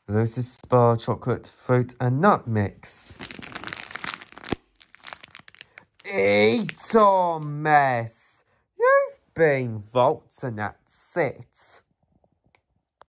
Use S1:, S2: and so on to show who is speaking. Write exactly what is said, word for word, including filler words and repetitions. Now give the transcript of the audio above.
S1: Lucy's Spa chocolate, fruit and nut mix. Eat or mess. You've been vaulting, that's it.